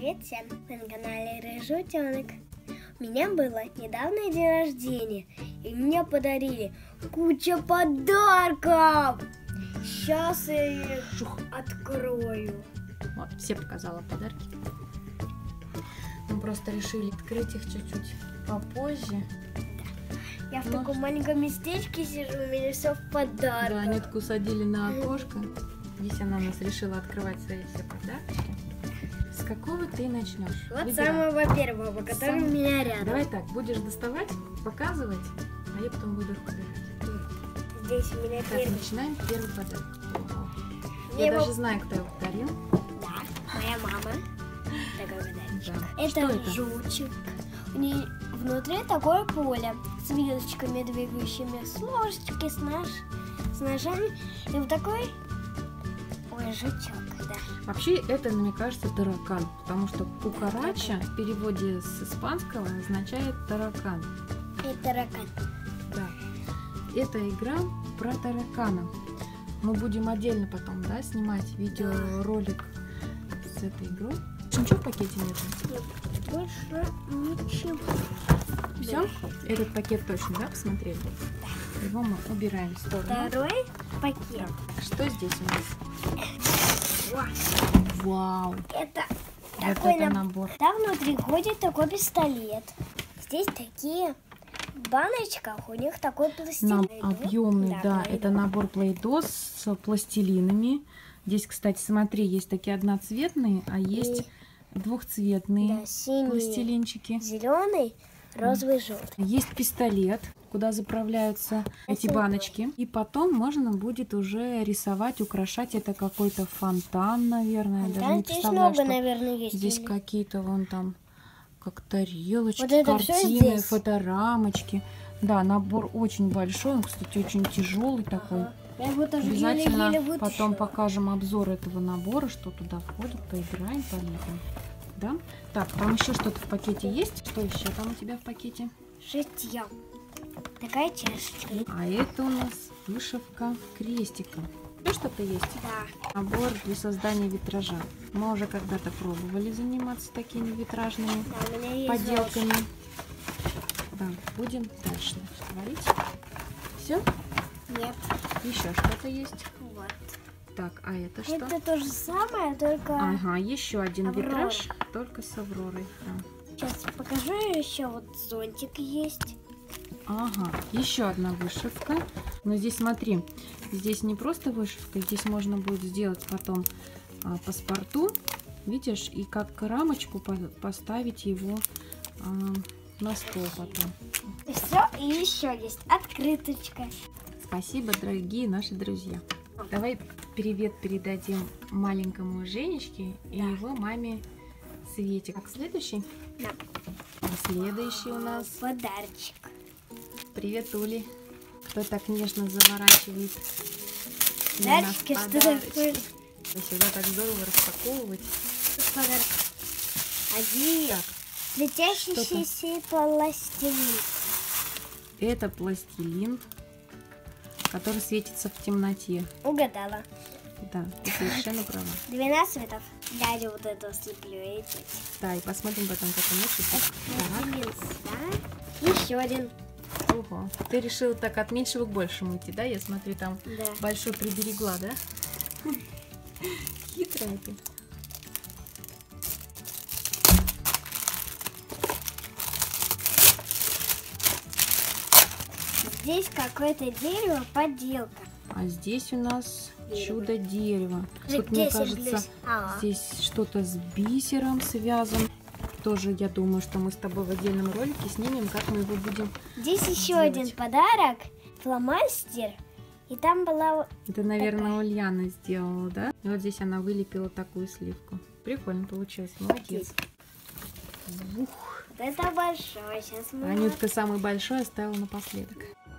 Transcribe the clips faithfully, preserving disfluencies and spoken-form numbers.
Привет всем! Вы на канале Рыжий Утенок. У меня было недавно день рождения, и мне подарили кучу подарков. Сейчас я их открою. Вот, все показала подарки. Мы просто решили открыть их чуть-чуть попозже. Я в Ну, таком маленьком местечке сижу, у меня все в подарках. Да, Анютку садили на окошко. Здесь она у нас решила открывать свои все подарки. С какого ты начнешь? Вот Выбирай. самого первого, который Сам... у меня рядом. Давай так, будешь доставать, показывать, а я потом буду их выбирать. Здесь у меня Так, первый. начинаем первый подарок. Мне Я его- даже знаю, кто его подарил. Да, моя мама. Такой подарочек. Да. Это, Что это? жучек. У нее внутри такое поле с вилочками двигающими, с ложечкой, с, нож... с ножами. И вот такой, ой, жучок, да. Вообще, это, мне кажется, таракан, потому что кукарача в переводе с испанского означает таракан. И таракан. Да. Это игра про таракана. Мы будем отдельно потом, да, снимать видеоролик с этой игрой. Ничего в пакете нет? Нет, больше ничего. Все? Этот пакет точно, да, посмотрели? Да. Его мы убираем в сторону. Второй пакет. Так, что здесь у нас? Вау. Вау! Это Вот такой это набор. набор. Там внутри ходит такой пистолет. Здесь такие в баночках, у них такой пластилин. Нам объемный, да, Play-Doh. это набор Play-Doh с пластилинами. Здесь, кстати, смотри, есть такие одноцветные, а есть И, двухцветные да, синий, пластилинчики. зеленый, розовый, желтый. Есть пистолет, куда заправляются эти Спасибо. баночки. И потом можно будет уже рисовать, украшать. Это какой-то фонтан, наверное. Да, Даже не здесь представляю, много, что наверное, есть. здесь или- какие-то вон там, как тарелочки, Вот это всё картины, здесь. фоторамочки. Да, набор очень большой, он, кстати, очень тяжелый такой. Я его тоже Обязательно еле-еле вытащила. потом покажем обзор этого набора, что туда входит, поиграем, полетаем. Да? Так, там еще что-то в пакете есть? Что еще там у тебя в пакете? Шитье. Такая чашечка. А это у нас вышивка крестиком. Еще что-то есть? Да. Набор для создания витража. Мы уже когда-то пробовали заниматься такими витражными Да, у меня есть поделками. золото. Да, будем дальше творить. Все? Нет. Еще что-то есть? Вот. Так, а это что? Это то же самое, только... Ага, еще один Аврора. витраж, только с Авророй. Да. Сейчас покажу еще. Вот зонтик есть. Ага, еще одна вышивка. Но здесь смотри, здесь не просто вышивка, здесь можно будет сделать потом а, паспорту, видишь, и как рамочку по поставить его а, на стол потом. И все, и еще есть открыточка. Спасибо, дорогие наши друзья. Давай привет передадим маленькому Женечке и Да. его маме Свете. Как следующий? Да. А следующий у нас. Подарочек. Привет, Ули. Кто так нежно заворачивает для нас Подарочки, что подарочки. такое? Это всегда так здорово распаковывать. Подарок. Один. Так, Светящийся пластилин. это пластилин, который светится в темноте. Угадала. Да, ты совершенно права. двенадцать цветов. Дядя вот это слеплю эти. Да, и посмотрим потом, как он учится. Пластилин сюда. Еще один. Ого. Ты решила так от меньшего к большему идти, да? Я смотрю, там Да. большой приберегла, да? Хитрая ты. Здесь какое-то дерево, подделка. А здесь у нас Дерево. чудо дерева. Здесь Тут, мне плюс. кажется, А, здесь что-то с бисером связано. Тоже, я думаю, что мы с тобой в отдельном ролике снимем, как мы его будем... Здесь еще делать. один подарок. Фломастер. И там была... Это, наверное, Ульяна сделала, да? И вот здесь она вылепила такую сливку. Прикольно получилось, молодец. Ух. Вот это большой. Сейчас мы... Анютка самый большой оставила напоследок.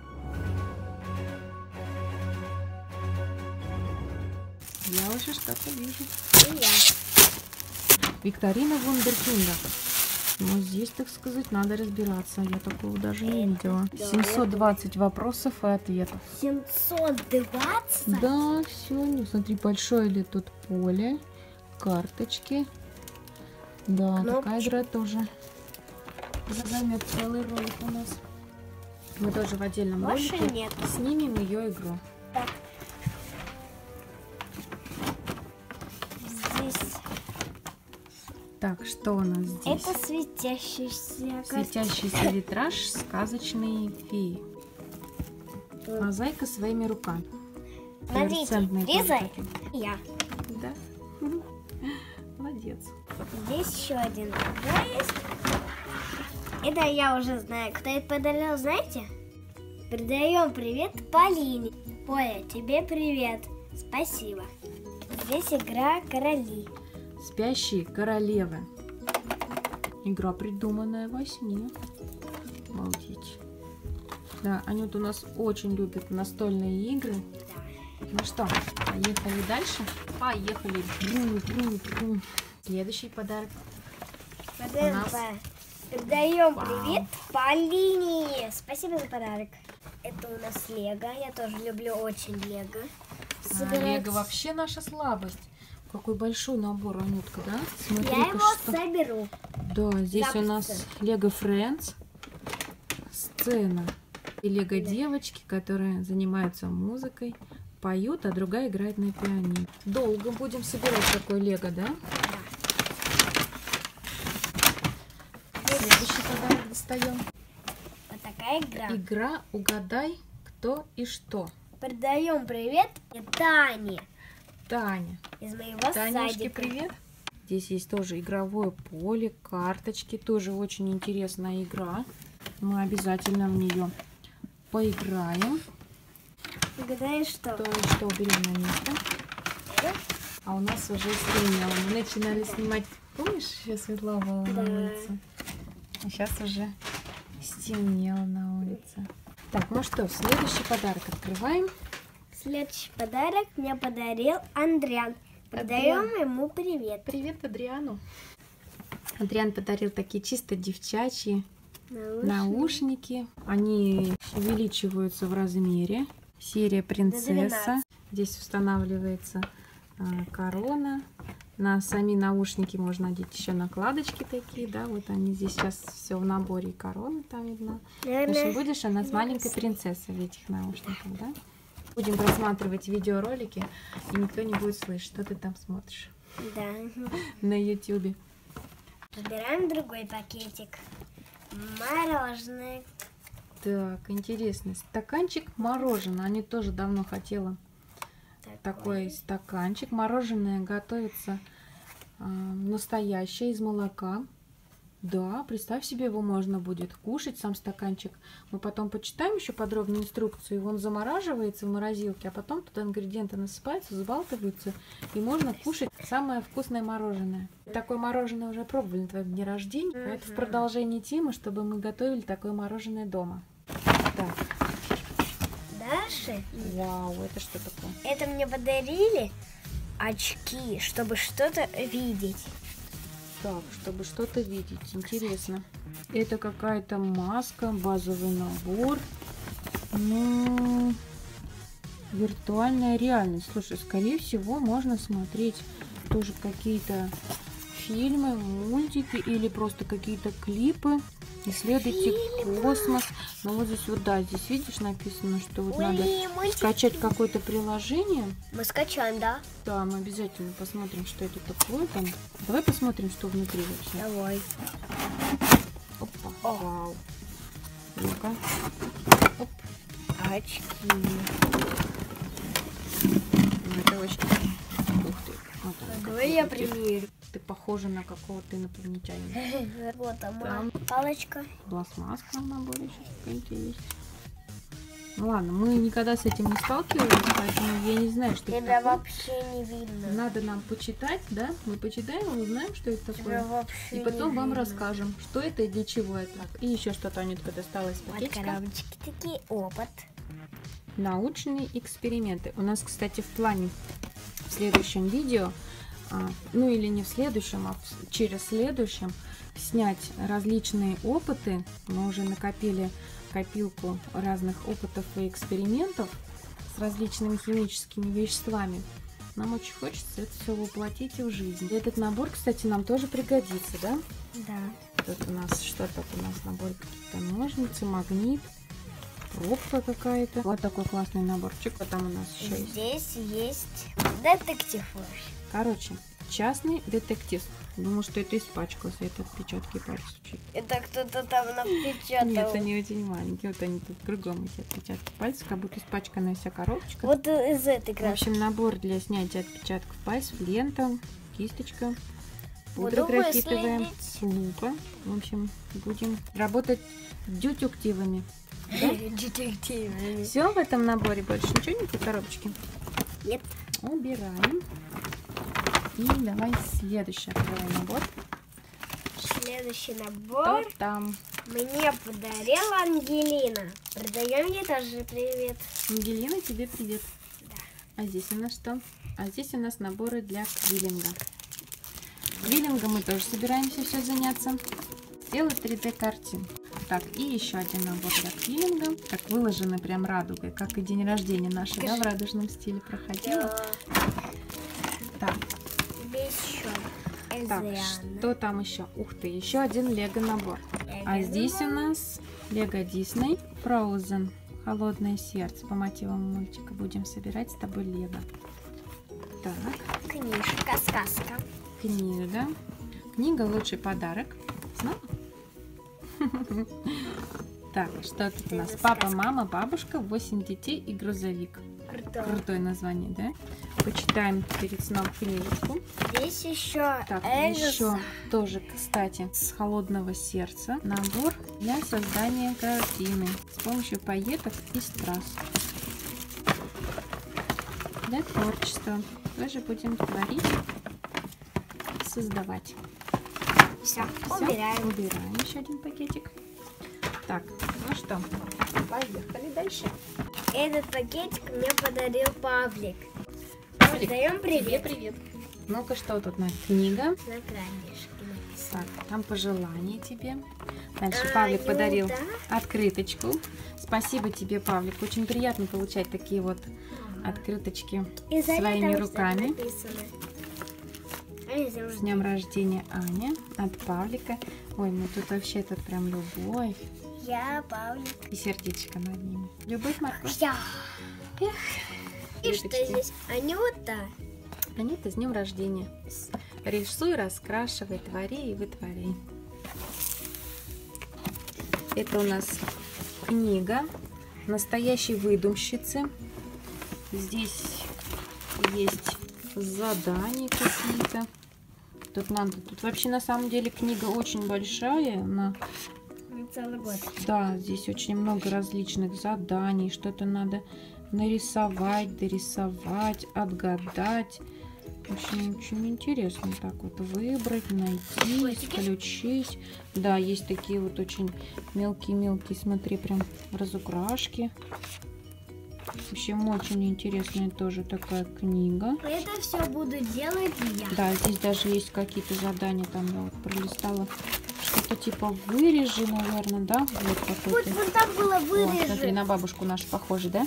Я уже что-то вижу. И я. Викторина Вундеркинда. Ну, здесь, так сказать, надо разбираться. Я такого даже не видела. семьсот двадцать вопросов и ответов. семьсот двадцать? Да, все. Ну, смотри, большое ли тут поле, карточки. Да, Кнопочку. такая игра тоже займет целый ролик у нас. Мы тоже в отдельном Больше ролике нет. снимем ее игру. Так. Здесь Так, что у нас здесь? это светящийся картин. Светящийся витраж сказочные феи. Мозаика своими руками. Смотрите, Флуоресцентные резай. тоже Я. такие. Да? Молодец. Здесь еще один игра есть. Это я уже знаю. Кто это подарил, знаете? Передаем привет Полине. Поля, тебе привет. Спасибо. Здесь игра короли. Спящие королевы. Игра, придуманная во сне. Обалдеть. Да, Анюта у нас очень любит настольные игры. Да. Ну что, поехали дальше? Поехали. Брум, брум, брум. Следующий подарок. Передаем, нас- по- передаем Вау. привет Полине. Спасибо за подарок. Это у нас Лего. Я тоже люблю очень Лего. А, Собирать. Лего вообще наша слабость. Какой большой набор, Анютка, да? Я Смотри-ка, его что. соберу. Да, здесь у Запуск. нас Лего Friends. Сцена. И Лего Да. девочки, которые занимаются музыкой, поют, а другая играет на пианино. Долго будем собирать такой Лего, да? Следующий подарок достаем. Вот такая игра. Игра «Угадай, кто и что». Передаем привет Тане Таня. из моего Танюшке, садика. привет. Здесь есть тоже игровое поле, карточки. Тоже очень интересная игра. Мы обязательно в нее поиграем. Угадай, что? То и что, берем на место. А у нас уже стемнело. Мы начинали снимать, помнишь, еще светло было Да. на улице. А сейчас уже стемнело на улице. Так, ну что, следующий подарок открываем. Следующий подарок мне подарил Андриан. Передаем ему привет. Привет Адриану. Адриан подарил такие чисто девчачьи Наушники. наушники. Они увеличиваются в размере. Серия «Принцесса». двенадцати. Здесь устанавливается а, корона. На сами наушники можно одеть еще накладочки такие, да, вот они здесь сейчас все в наборе, и корона там видно. В общем, Наверное, будешь у нас маленькой принцессой в этих наушниках, да? Будем просматривать видеоролики, и никто не будет слышать, что ты там смотришь да. на ютубе. Выбираем другой пакетик. Мороженое. Так, интересный стаканчик мороженого. Они тоже давно хотела такой стаканчик. Мороженое готовится а, настоящее из молока. Да, представь себе, его можно будет кушать, сам стаканчик. Мы потом почитаем еще подробную инструкцию. Он замораживается в морозилке, а потом туда ингредиенты насыпаются, взбалтываются, и можно кушать самое вкусное мороженое. Такое мороженое уже пробовали на твоем дне рождения. А это в продолжении темы, чтобы мы готовили такое мороженое дома. Так, Дальше. вау, это что такое? Это мне подарили очки, чтобы что-то видеть. Так, чтобы что-то видеть, интересно. Это какая-то маска, базовый набор. Ну, виртуальная реальность. Слушай, скорее всего, можно смотреть тоже какие-то фильмы, мультики или просто какие-то клипы. Исследуйте космос. Ну вот здесь вот, да, здесь видишь написано, что вот Ой, надо мультики. скачать какое-то приложение. Мы скачаем, да? Да, мы обязательно посмотрим, что это такое там. Давай посмотрим, что внутри вообще. Давай. Опа, вау. Ну-ка. Оп. Очки. Ну, это очень... Ух ты. Вот он, Давай какой я ты. примерю. Ты похожа на какого-то инопланетянина. Вот Да. она, палочка. Пластмасска в наборе еще какая-то есть. Ну ладно, мы никогда с этим не сталкивались, поэтому я не знаю, что это Тебя такое. вообще не видно. Надо нам почитать, да? Мы почитаем и узнаем, что это Тебя такое. вообще И потом не вам видно. расскажем, что это и для чего это. И еще что-то Анютка достала из Вот пакетика. коробочки такие, опыт. Научные эксперименты. У нас, кстати, в плане в следующем видео, а, ну или не в следующем, а в- через следующем, снять различные опыты. Мы уже накопили копилку разных опытов и экспериментов с различными химическими веществами. Нам очень хочется это все воплотить в жизнь. Этот набор, кстати, нам тоже пригодится, да? Да. Тут у нас что тут у нас набор, какие-то ножницы, магнит, пробка какая-то. Вот такой классный наборчик. Вот там у нас еще есть. Здесь есть детектив. Короче, частный детектив. Думаю, что это испачкался, это отпечатки пальцев. Это кто-то там напечатал. Нет, они очень маленькие. Вот они тут кругом, эти отпечатки пальцев, как будто испачканная вся коробочка. Вот из этой краски. В общем, набор для снятия отпечатков пальцев, лента, кисточка, пудра Буду графитовая, выследить. лупа. В общем, будем работать детективами. Да? Детективами. Все в этом наборе, больше ничего нет в коробочке? Нет. Убираем. И давай следующий открывай набор. Следующий набор Что там? мне подарила Ангелина. Продаем ей тоже привет. Ангелина, тебе привет. Да. А здесь у нас что? А здесь у нас наборы для квиллинга. Квиллингом мы тоже собираемся все заняться. Сделать три дэ картин. Так, и еще один набор для квиллинга. Так выложены прям радугой, как и день рождения наш, да, в радужном стиле проходило. Да. Так, Еще. так, что там еще? Ух ты, еще один лего набор. А здесь у нас Лего Дисней Frozen. Холодное сердце. По мотивам мультика будем собирать с тобой лего. Так. Книжка, сказка. Книга. Книга лучший подарок. Знала? Так, что тут у нас? Папа, мама, бабушка, восемь детей и грузовик. Круто. Крутое название, да? Почитаем перед сном книжечку. Здесь еще Так, Эльза. еще тоже, кстати, с холодного сердца набор для создания картины с помощью пайеток и страз. Для творчества. Тоже будем творить, создавать. Все, Всё, убираем. убираем еще один пакетик. Так, ну что, поехали дальше. Этот пакетик мне подарил Павлик. Павлик, Даем привет. привет. Ну-ка, что тут на книга? На краешке написано. Так, там пожелания тебе. Дальше А, Павлик Юта. подарил открыточку. Спасибо тебе, Павлик. Очень приятно получать такие вот открыточки И за своими это руками. написано. А здесь С днем рождения, Аня, от Павлика. Ой, ну тут вообще тут прям любовь. Я Павлик. И сердечко над ними. Любовь, морковь. Я. Эх, И что деточки. здесь? Анюта. Анюта, с днем рождения. Рисуй, раскрашивай, твори и вытворяй. Это у нас книга настоящей выдумщицы. Здесь есть задания какие-то. Тут надо. Тут вообще на самом деле книга очень большая. Она... На целый год. Да, здесь очень много различных заданий. Что-то надо нарисовать, дорисовать, отгадать. В общем, очень интересно так вот выбрать, найти, исключить. Да, есть такие вот очень мелкие-мелкие, смотри, прям разукрашки. В общем, очень интересная тоже такая книга. Это все буду делать я. Да, здесь даже есть какие-то задания, там я вот пролистала. Что-то типа вырежи, наверное, да? Вот Вот, какой-то. вот там было О, смотри, вырежи. на бабушку нашу похоже, да?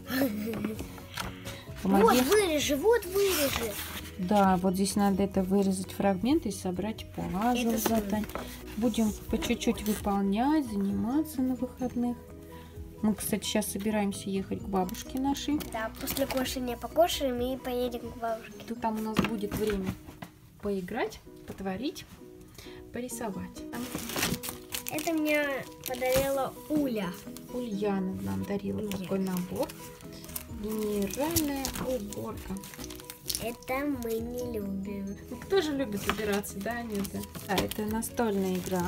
Вот Помоги. вырежи, вот вырежи. Да, вот здесь надо это вырезать фрагменты и собрать пазл Это задань. Будем по чуть-чуть выполнять, заниматься на выходных. Мы, кстати, сейчас собираемся ехать к бабушке нашей. Да, после кушания покушаем и поедем к бабушке. Тут там у нас будет время поиграть, потворить, порисовать. Это мне подарила Уля. Ульяна нам дарила Нет. такой набор. Генеральная уборка. Это мы не любим. Ну, кто же любит убираться, да, Анюта? А, это настольная игра.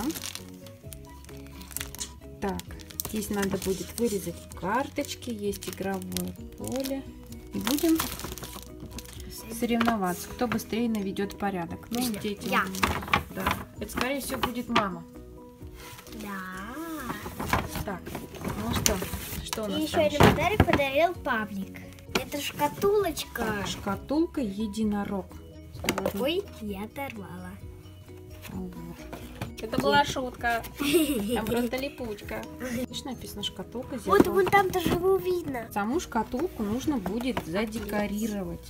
Так, здесь надо будет вырезать карточки, есть игровое поле. И будем соревноваться, кто быстрее наведет порядок. Ну, Я. дети. Я. Да. Это, скорее всего, будет мама. Да. Так, ну что, что у нас И еще там один подарок подарил Павлик. Это шкатулочка. Так, шкатулка единорог. Ой, я оторвала. Вот. Это была шутка. Там просто липучка. Видишь, написано шкатулка Вот, зеркало. вон там даже его видно. Саму шкатулку нужно будет задекорировать.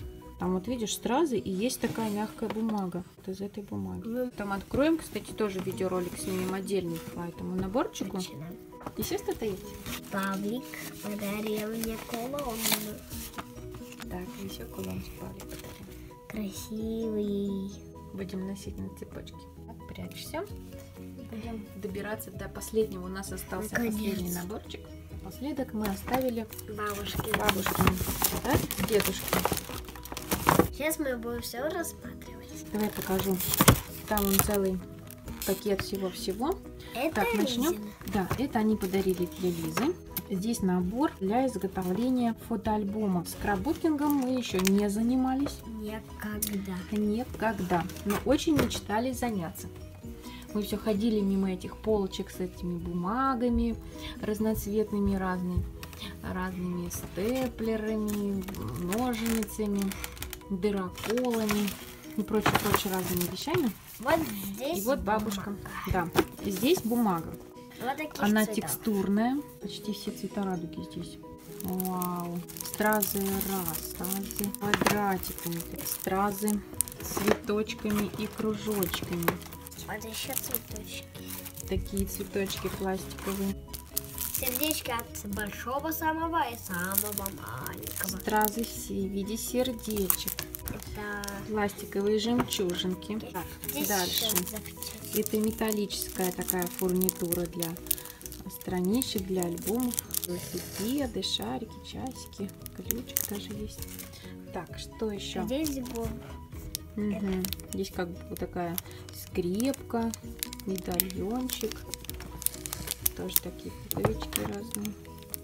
Там вот видишь стразы и есть такая мягкая бумага. Вот из этой бумаги. Там откроем, кстати, тоже видеоролик снимем отдельный по этому наборчику. Начинаем. Еще что-то есть? Павлик подарил мне кулон. Так, еще кулончик Павлик подарил. Красивый. Будем носить на цепочке. Так, прячься. Будем добираться до последнего. У нас остался Наконец. последний наборчик. Напоследок мы оставили Бабушки. бабушки, да, с дедушкой. Сейчас мы будем все рассматривать. Давай покажу. Там он целый пакет всего-всего. Это Так, начнем. Лизина. Да, это они подарили для Лизы. Здесь набор для изготовления фотоальбома. Скраббукингом мы еще не занимались. Никогда. Никогда. Но очень мечтали заняться. Мы все ходили мимо этих полочек с этими бумагами разноцветными, разными, разными степлерами, ножницами, дыроколами и прочее-прочее разными вещами. Вот здесь И вот бабушка. бумага. Да, и здесь бумага. Вот таких Она цветов. текстурная. Почти все цвета радуги здесь. Вау. Стразы раз, стразы квадратиками, стразы цветочками и кружочками. Вот еще цветочки. Такие цветочки пластиковые. Сердечко от большого самого и самого маленького. Стразы все в виде сердечек. Это Пластиковые жемчужинки. Так, здесь дальше. еще запечатать. Это металлическая такая фурнитура для страничек, для альбомов. Велосипеды, шарики, часики, ключик даже есть. Так, что еще? Здесь был Угу. Здесь как бы вот такая скрепка, медальончик. Тоже такие пуговички разные.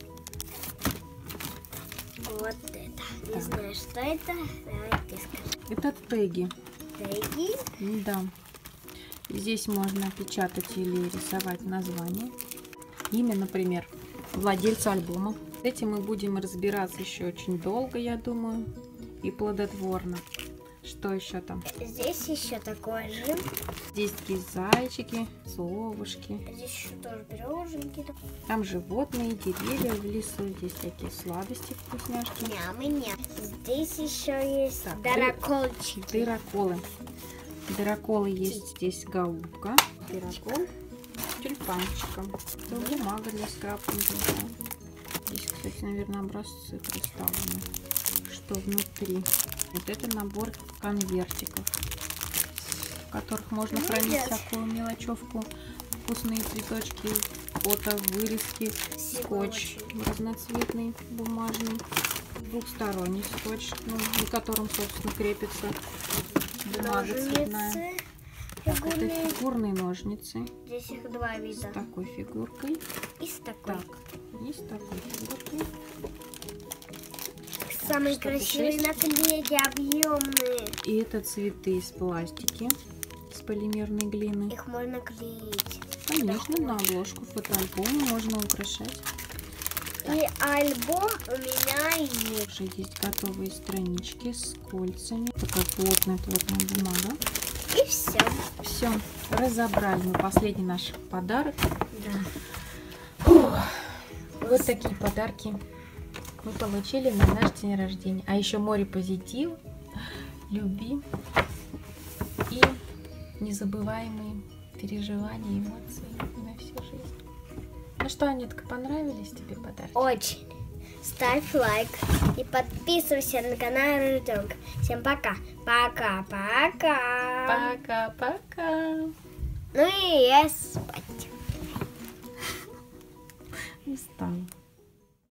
вот это. Не Так. знаю, что это. Давай ты скажи. Это теги. Теги. Да. Здесь можно печатать или рисовать название. Имя, например, владельца альбома. С этим мы будем разбираться еще очень долго, я думаю, и плодотворно. Что еще там? Здесь еще такой же. Здесь такие зайчики, совушки. Здесь еще тоже пироженки. Там животные, деревья в лесу. Здесь такие сладости, вкусняшки. Ням и нет. Здесь еще есть Так, дыроколчики. Дыроколы. Дыроколы есть здесь голубка. Дырокол с тюльпанчиком. Это бумага для скраббукинга. Здесь, кстати, наверное, образцы представлены. Что внутри? Вот это набор конвертиков, в которых можно Ну, хранить yes. всякую мелочевку, вкусные цветочки, фото, вырезки, скотч разноцветный, бумажный, двухсторонний скотч, ну, на котором, собственно, крепится бумага цветная. Ножницы. Так, это Фигурные. фигурные ножницы Здесь их два с вида. такой фигуркой. И с такой. Так, и с такой фигуркой. Самые что-то красивые шесть. наклейки, объемные. И это цветы из пластики, с полимерной глины. Их можно клеить. Конечно, на обложку фотоальбома можно украшать. И альбом у меня есть. Уже есть готовые странички с кольцами. Такая плотная, плотная бумага. И все. Все, разобрали мы последний наш подарок. Да. Фух. Вот такие подарки мы получили на наш день рождения. А еще море позитива, любви и незабываемые переживания, эмоции на всю жизнь. Ну что, Анютка, понравились тебе подарки? Очень. Ставь лайк и подписывайся на канал Ребенка. Всем пока. Пока-пока. Пока-пока. Ну и я спать. Устала.